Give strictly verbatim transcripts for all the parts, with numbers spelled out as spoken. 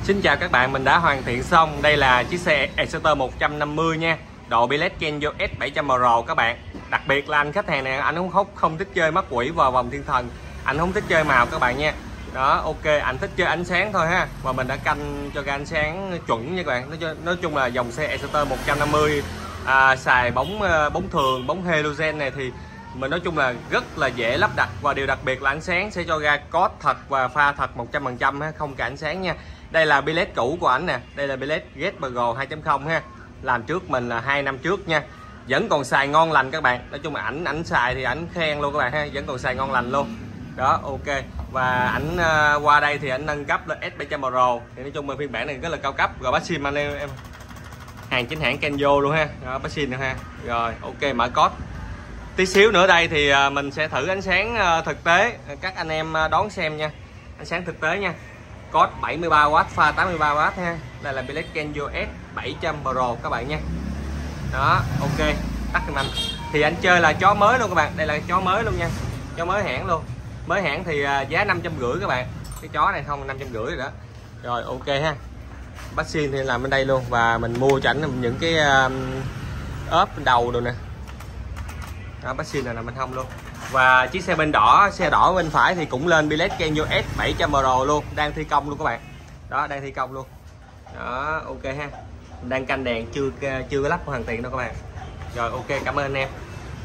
Xin chào các bạn, mình đã hoàn thiện xong. Đây là chiếc xe Exciter một trăm năm mươi nha, độ Billet Kenzo S bảy trăm M R các bạn. Đặc biệt là anh khách hàng này anh không không, không thích chơi mắt quỷ và vòng thiên thần, anh không thích chơi màu các bạn nha. Đó, ok, anh thích chơi ánh sáng thôi ha. Và mình đã canh cho cái ánh sáng chuẩn nha các bạn. Nói, nói chung là dòng xe Exciter một trăm năm mươi à, xài bóng bóng thường, bóng halogen này thì mình nói chung là rất là dễ lắp đặt. Và điều đặc biệt là ánh sáng sẽ cho ra code thật và pha thật một trăm phần trăm ha, không cả ánh sáng nha. Đây là billet cũ của ảnh nè, đây là billet Getbago hai chấm không ha, làm trước mình là hai năm trước nha, vẫn còn xài ngon lành các bạn. Nói chung là ảnh ảnh xài thì ảnh khen luôn các bạn ha, vẫn còn xài ngon lành luôn. Đó, ok. Và ảnh uh, qua đây thì ảnh nâng cấp lên S bảy trăm M R, thì nói chung là phiên bản này rất là cao cấp. Rồi bác sim anh em, em hàng chính hãng Kenzo luôn ha. Đó, bác sim nữa ha. Rồi ok, mở code. Tí xíu nữa đây thì uh, mình sẽ thử ánh sáng uh, thực tế, các anh em uh, đón xem nha, ánh sáng thực tế nha. Code bảy mươi ba oát, pha tám mươi ba oát ha. Đây là Billet Kenzo S bảy trăm M R các bạn nha. Đó, ok, tắt giùm anh. Thì anh chơi là chó mới luôn các bạn, đây là chó mới luôn nha, chó mới hãng luôn. Mới hãng thì uh, giá năm trăm rưỡi các bạn. Cái chó này không năm trăm rưỡi rồi đó. Rồi ok ha. Bác xin thì làm bên đây luôn, và mình mua cho ảnh những cái uh, ốp đầu rồi nè. Đó, bác xin là nằm bên hông luôn. Và chiếc xe bên đỏ, xe đỏ bên phải thì cũng lên Billet Kenzo S bảy trăm M R luôn, đang thi công luôn các bạn. Đó, đang thi công luôn. Đó, ok ha. Đang canh đèn chưa chưa có lắp hoàn thiện đâu các bạn. Rồi ok, cảm ơn anh em.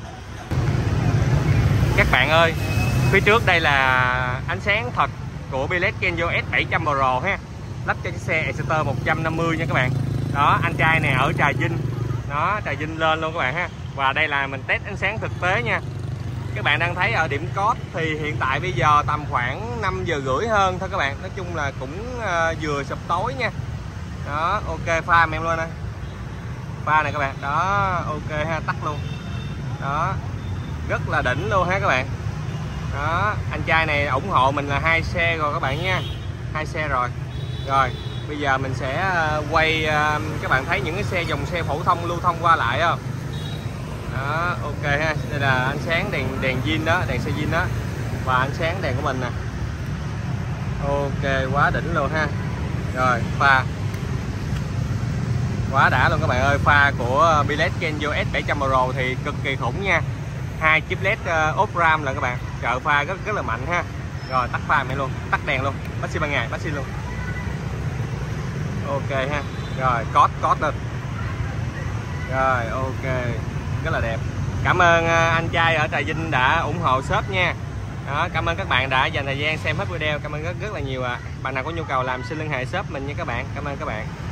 Các bạn ơi, phía trước đây là ánh sáng thật của Billet Kenzo S bảy trăm M R ha. Lắp cho chiếc xe Exciter một trăm năm mươi nha các bạn. Đó, anh trai này ở Trà Vinh. Đó, Trà Vinh lên luôn các bạn ha. Và đây là mình test ánh sáng thực tế nha. Các bạn đang thấy ở điểm code thì hiện tại bây giờ tầm khoảng năm giờ rưỡi hơn thôi các bạn. Nói chung là cũng uh, vừa sụp tối nha. Đó, ok, pha em luôn nè. Pha này các bạn. Đó, ok ha, tắt luôn. Đó, rất là đỉnh luôn ha các bạn. Đó, anh trai này ủng hộ mình là hai xe rồi các bạn nha. Hai xe rồi. Rồi, bây giờ mình sẽ uh, quay uh, các bạn thấy những cái xe dòng xe phổ thông lưu thông qua lại không? Đó, ok ha. Đây là ánh sáng đèn đèn zin đó, đèn xe zin đó. Và ánh sáng đèn của mình nè. Ok, quá đỉnh luôn ha. Rồi, pha quá đã luôn các bạn ơi. Pha của Billet Kenzo S bảy trăm M R thì cực kỳ khủng nha. Hai chip led uh, ốp ram là các bạn. Trợ pha rất rất là mạnh ha. Rồi, tắt pha mẹ luôn, tắt đèn luôn. Bác xin ban ngày, bác xin luôn. Ok ha. Rồi, code code lên. Rồi, ok, rất là đẹp. Cảm ơn anh trai ở Trà Vinh đã ủng hộ shop nha. Đó, cảm ơn các bạn đã dành thời gian xem hết video. Cảm ơn rất rất là nhiều ạ. À. Bạn nào có nhu cầu làm xin liên hệ shop mình nha các bạn. Cảm ơn các bạn.